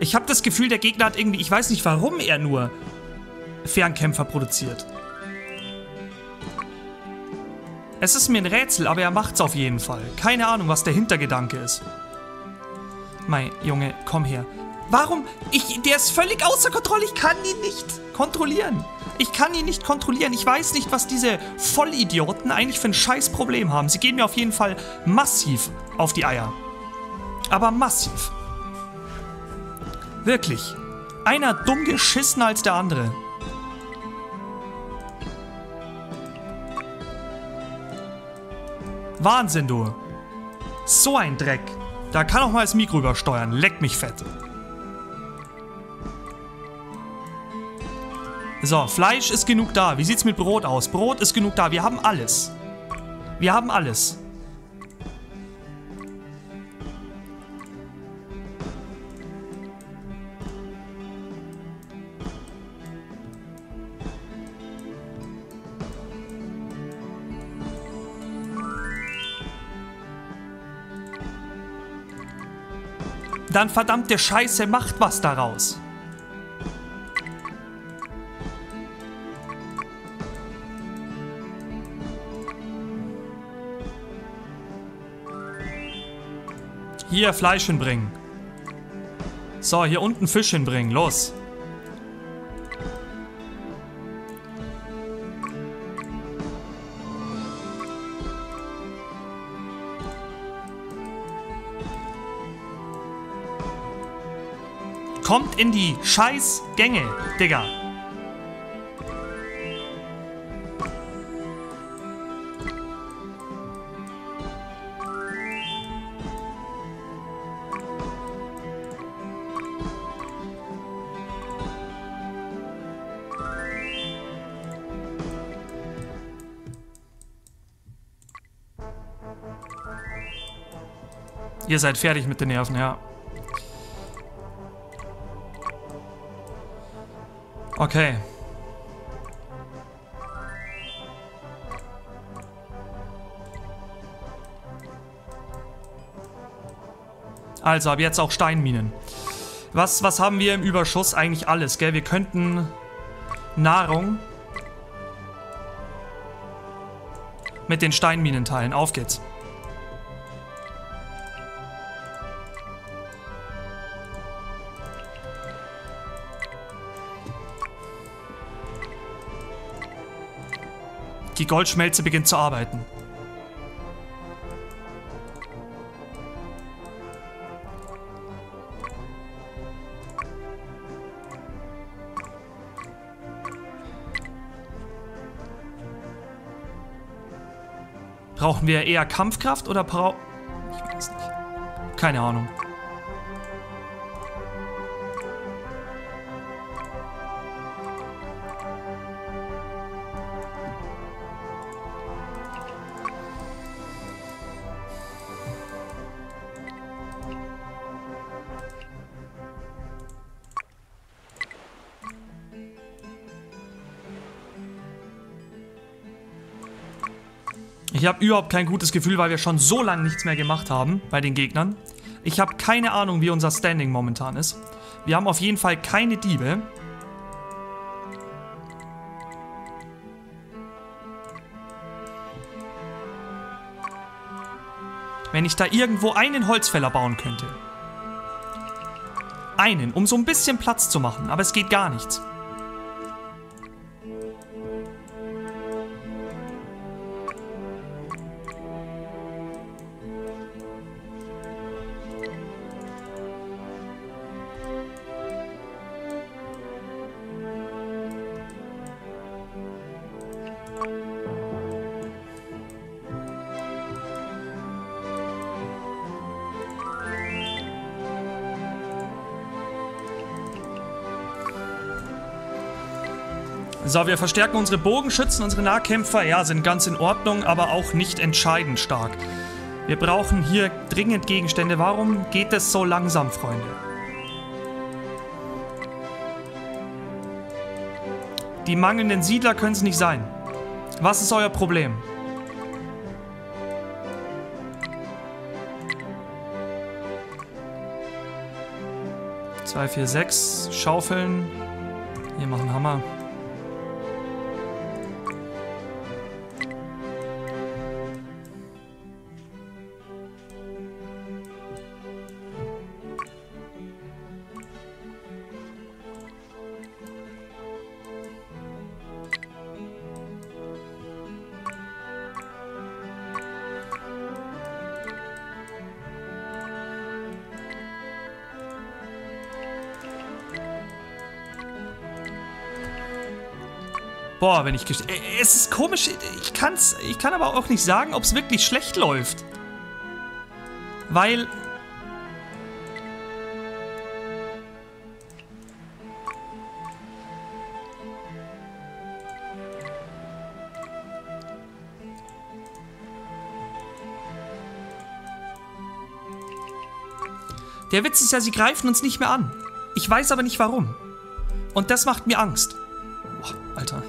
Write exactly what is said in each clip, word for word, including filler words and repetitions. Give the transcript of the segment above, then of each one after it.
Ich habe das Gefühl, der Gegner hat irgendwie... Ich weiß nicht, warum er nur Fernkämpfer produziert. Es ist mir ein Rätsel, aber er macht's auf jeden Fall. Keine Ahnung, was der Hintergedanke ist. Mein Junge, komm her. Warum? Ich, der ist völlig außer Kontrolle. Ich kann ihn nicht kontrollieren. Ich kann ihn nicht kontrollieren. Ich weiß nicht, was diese Vollidioten eigentlich für ein Scheißproblem haben. Sie gehen mir auf jeden Fall massiv auf die Eier. Aber massiv. Wirklich. Einer dumm geschissen als der andere. Wahnsinn, du. So ein Dreck. Da kann auch mal das Mikro übersteuern. Leck mich fett. So, Fleisch ist genug da. Wie sieht's mit Brot aus? Brot ist genug da. Wir haben alles. Wir haben alles. Dann verdammte Scheiße, macht was daraus. Hier Fleisch hinbringen. So, hier unten Fisch hinbringen. Los. Kommt in die Scheißgänge, Digga. Ihr seid fertig mit den Nerven, ja. Okay. Also, ab jetzt auch Steinminen. Was, was haben wir im Überschuss? Eigentlich alles, gell? Wir könnten Nahrung mit den Steinminen teilen. Auf geht's. Die Goldschmelze beginnt zu arbeiten. Brauchen wir eher Kampfkraft oder brauchen... Ich weiß nicht. Keine Ahnung. Ich habe überhaupt kein gutes Gefühl, weil wir schon so lange nichts mehr gemacht haben bei den Gegnern. Ich habe keine Ahnung, wie unser Standing momentan ist. Wir haben auf jeden Fall keine Diebe. Wenn ich da irgendwo einen Holzfäller bauen könnte. Einen, um so ein bisschen Platz zu machen. Aber es geht gar nichts. So, wir verstärken unsere Bogenschützen, unsere Nahkämpfer, ja, sind ganz in Ordnung, aber auch nicht entscheidend stark. Wir brauchen hier dringend Gegenstände. Warum geht es so langsam, Freunde? Die mangelnden Siedler können es nicht sein. Was ist euer Problem? zwei, vier, sechs. Schaufeln. Hier machen Hammer. Boah, wenn ich... Es ist komisch, ich kann's... Ich kann aber auch nicht sagen, ob es wirklich schlecht läuft. Weil... Der Witz ist ja, sie greifen uns nicht mehr an. Ich weiß aber nicht warum. Und das macht mir Angst. Boah, Alter.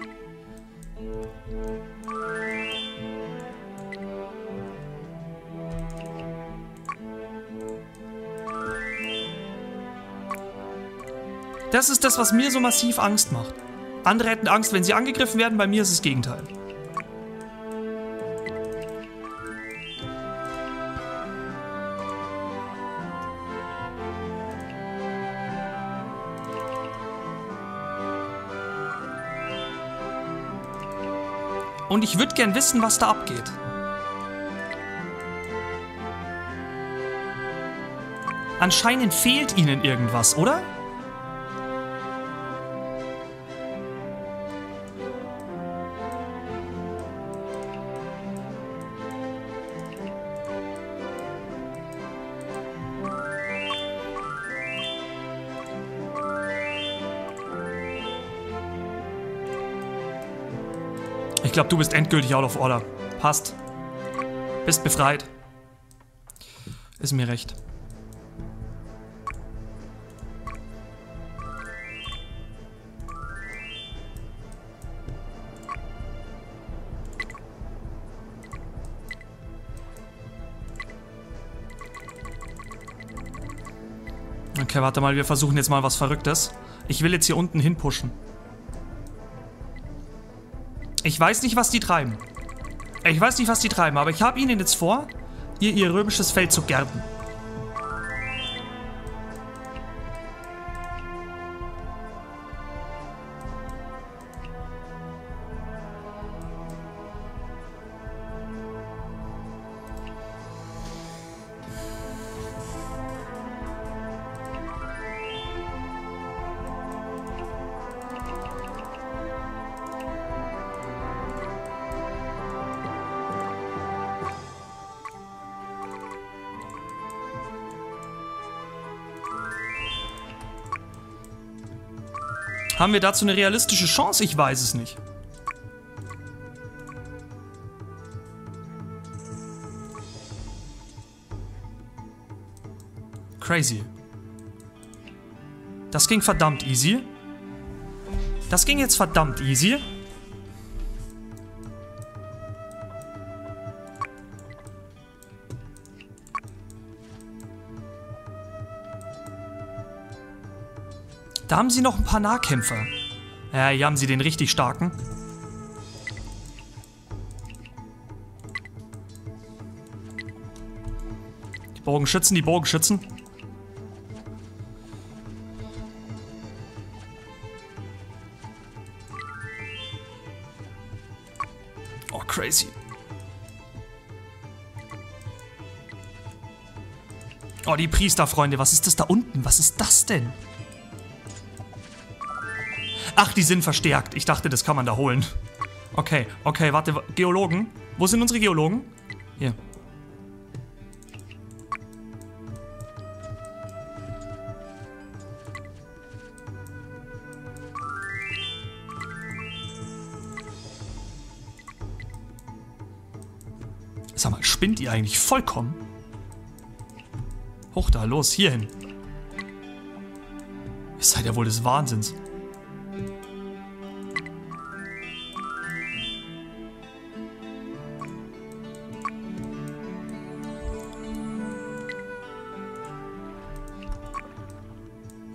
Das ist das, was mir so massiv Angst macht. Andere hätten Angst, wenn sie angegriffen werden, bei mir ist es das Gegenteil. Und ich würde gern wissen, was da abgeht. Anscheinend fehlt ihnen irgendwas, oder? Ich glaube, du bist endgültig out of order. Passt. Bist befreit. Ist mir recht. Okay, warte mal, wir versuchen jetzt mal was Verrücktes. Ich will jetzt hier unten hin pushen. Ich weiß nicht, was die treiben. Ich weiß nicht, was die treiben, aber ich habe ihnen jetzt vor, ihr, ihr römisches Feld zu gerben. Haben wir dazu eine realistische Chance? Ich weiß es nicht. Crazy. Das ging verdammt easy. Das ging jetzt verdammt easy. Da haben sie noch ein paar Nahkämpfer. Ja, hier haben sie den richtig starken. Die Bogenschützen, die Bogenschützen. Oh, crazy. Oh, die Priesterfreunde, was ist das da unten? Was ist das denn? Ach, die sind verstärkt. Ich dachte, das kann man da holen. Okay, okay, warte. Geologen? Wo sind unsere Geologen? Hier. Sag mal, spinnt ihr eigentlich vollkommen? Hoch da, los, hierhin. Ihr seid ja wohl des Wahnsinns.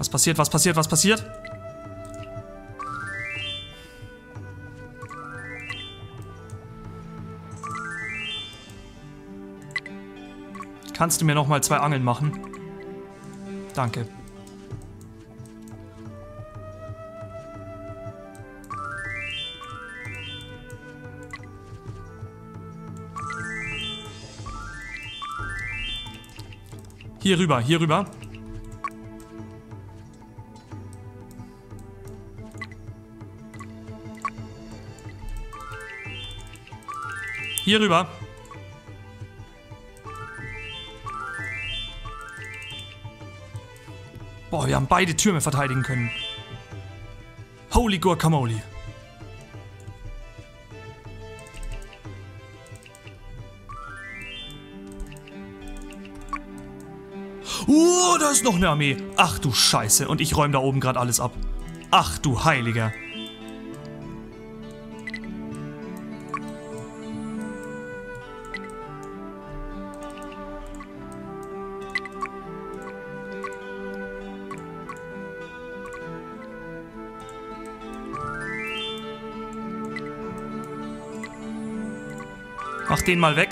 Was passiert, was passiert, was passiert? Kannst du mir noch mal zwei Angeln machen? Danke. Hier rüber, hier rüber. Hier rüber. Boah, wir haben beide Türme verteidigen können. Holy Guacamole. Oh, da ist noch eine Armee. Ach du Scheiße. Und ich räume da oben gerade alles ab. Ach du Heiliger. Mach den mal weg.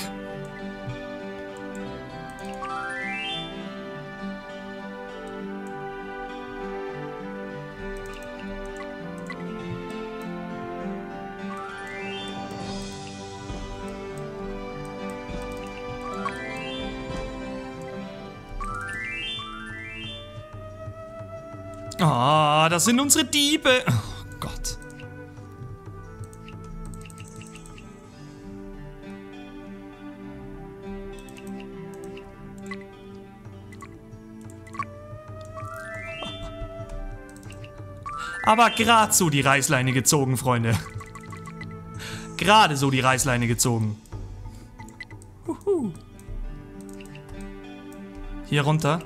Ah, das sind unsere Diebe. Oh Gott. Aber gerade so die Reißleine gezogen, Freunde. Gerade so die Reißleine gezogen. Huhu. Hier runter.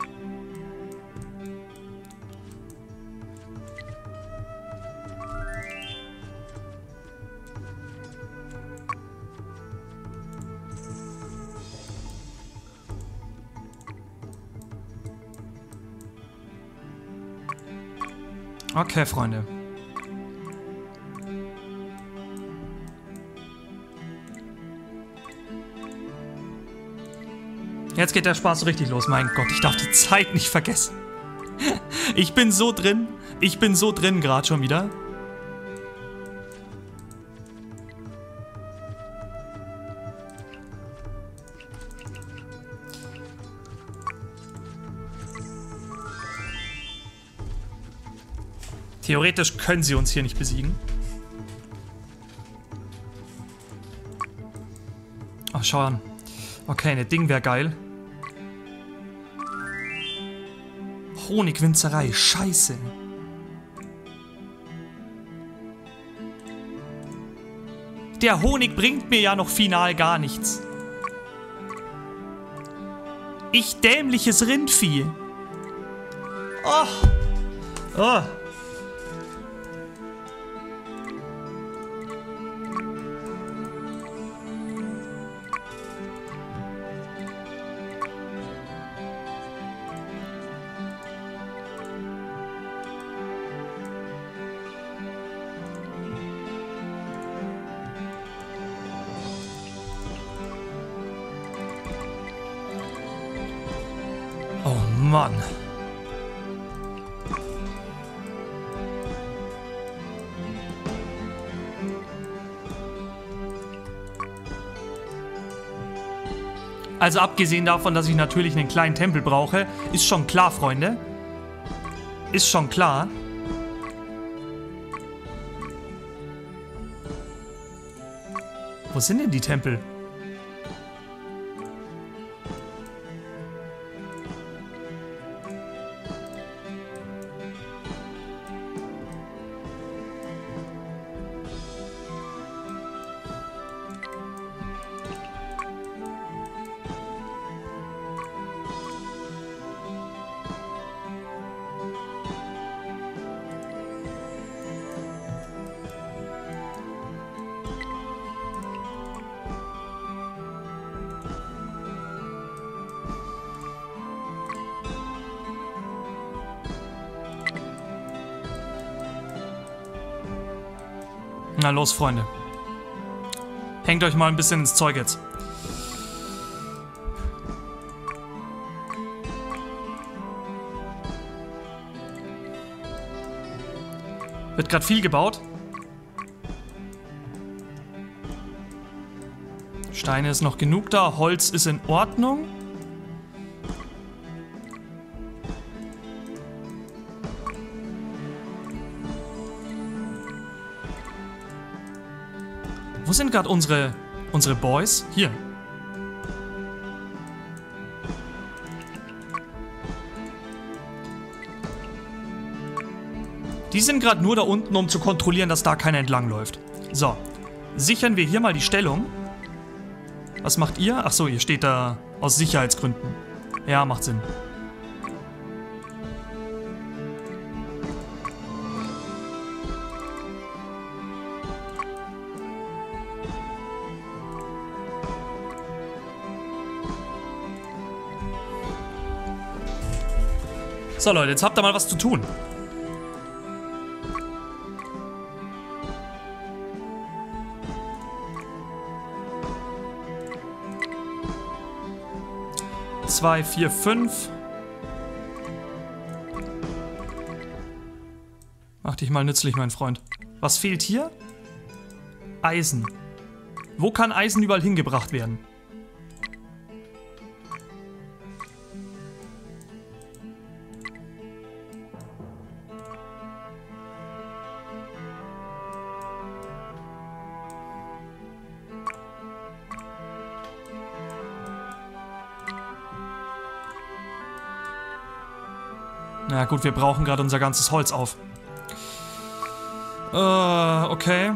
Okay, Freunde. Jetzt geht der Spaß so richtig los. Mein Gott, ich darf die Zeit nicht vergessen. Ich bin so drin. Ich bin so drin gerade schon wieder. Theoretisch können sie uns hier nicht besiegen. Ach, schau an. Okay, ne Ding wäre geil. Honigwinzerei, scheiße. Der Honig bringt mir ja noch final gar nichts. Ich dämliches Rindvieh. Oh. Oh. Mann. Also abgesehen davon, dass ich natürlich einen kleinen Tempel brauche, ist schon klar, Freunde. Ist schon klar. Wo sind denn die Tempel? Na los, Freunde. Hängt euch mal ein bisschen ins Zeug jetzt. Wird gerade viel gebaut. Steine ist noch genug da. Holz ist in Ordnung. Wo sind gerade unsere, unsere Boys? Hier. Die sind gerade nur da unten, um zu kontrollieren, dass da keiner entlang läuft. So. Sichern wir hier mal die Stellung. Was macht ihr? Achso, ihr steht da aus Sicherheitsgründen. Ja, macht Sinn. So Leute, jetzt habt ihr mal was zu tun. Zwei, vier, fünf. Mach dich mal nützlich, mein Freund. Was fehlt hier? Eisen. Wo kann Eisen überall hingebracht werden? Na gut, wir brauchen gerade unser ganzes Holz auf. Äh, okay.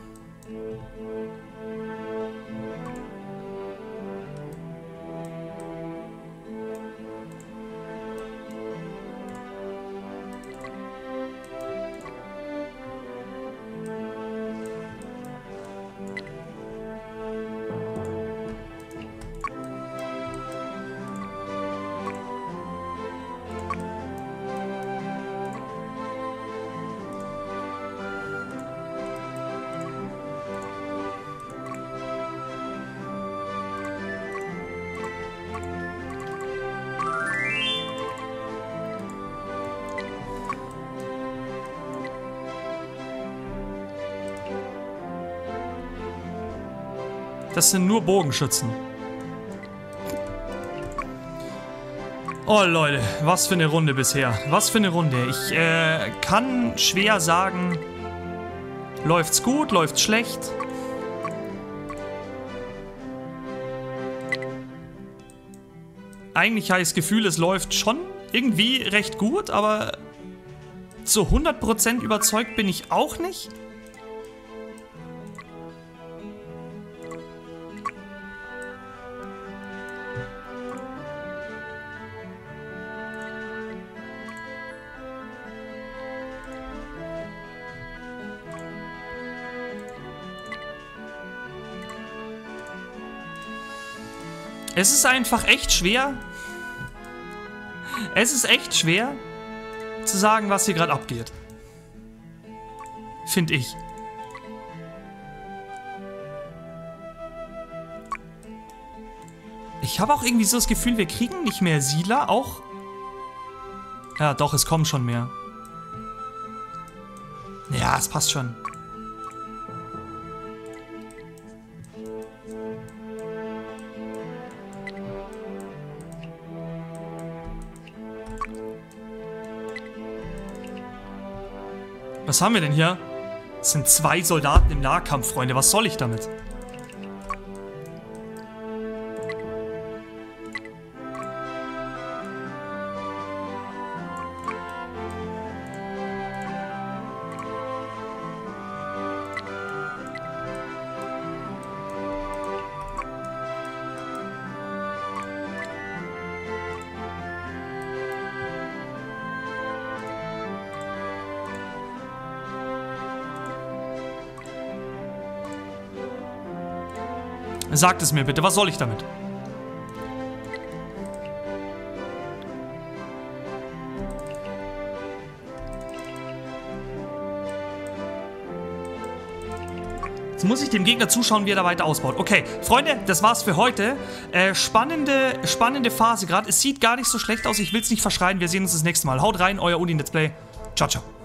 Das sind nur Bogenschützen. Oh Leute, was für eine Runde bisher. Was für eine Runde. Ich äh, kann schwer sagen, läuft's gut, läuft's schlecht. Eigentlich habe ich das Gefühl, es läuft schon irgendwie recht gut, aber zu hundert Prozent überzeugt bin ich auch nicht. Es ist einfach echt schwer. Es ist echt schwer zu sagen, was hier gerade abgeht. Finde ich. Ich habe auch irgendwie so das Gefühl, wir kriegen nicht mehr Siedler. Auch. Ja, doch, es kommen schon mehr. Ja, es passt schon. Was haben wir denn hier? Es sind zwei Soldaten im Nahkampf, Freunde. Was soll ich damit? Sagt es mir bitte, was soll ich damit? Jetzt muss ich dem Gegner zuschauen, wie er da weiter ausbaut. Okay, Freunde, das war's für heute. Äh, spannende, spannende Phase gerade. Es sieht gar nicht so schlecht aus. Ich will's nicht verschreien. Wir sehen uns das nächste Mal. Haut rein, euer Odin Let's Play. Ciao, ciao.